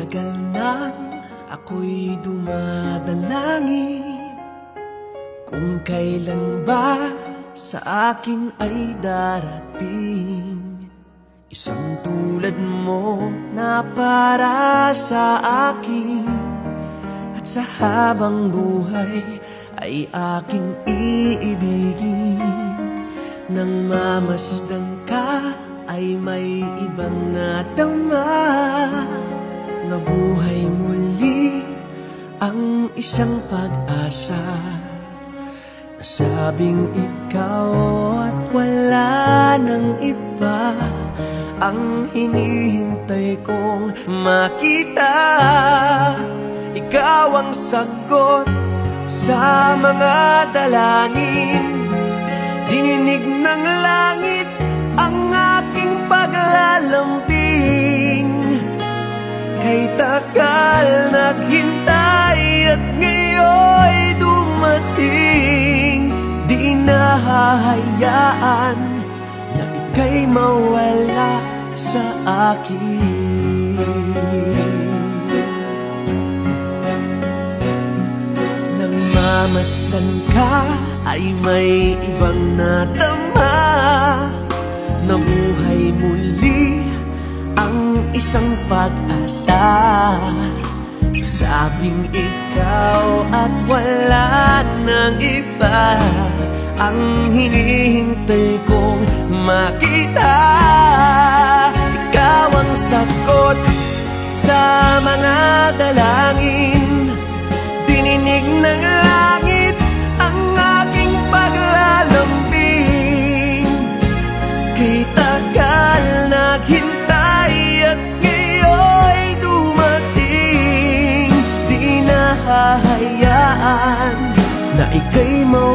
Matagal nang ako'y dumadalangin kung kailan ba sa akin ay darating isang tulad mo na para sa akin. At sa habang buhay ay aking iibigin. Nang mamasdan ka ay may ibang nadama. Nabuhay muli ang isang pag-asa. Nasabing ikaw at wala nang iba ang hinihintay kong makita. Ikaw ang sagot sa mga dalangin. Dininig ng langit ang aking paglalambing. Kay tagal naghintay at ngayon'y dumating. Di nahahayaan na ika'y mawala sa akin. Nang mamasdan ka ay may ibang nadama. Nabuhay muli ang isang pag-asa. Sabing ikaw at wala nang iba ang hinihintay kong makita. Ikaw ang sagot sa mga dalangin. Dininig ng langit ang aking paglalambing. Kay tagal naghintay at ngayon'y dumating. Di nahahayaan na ika'y mawala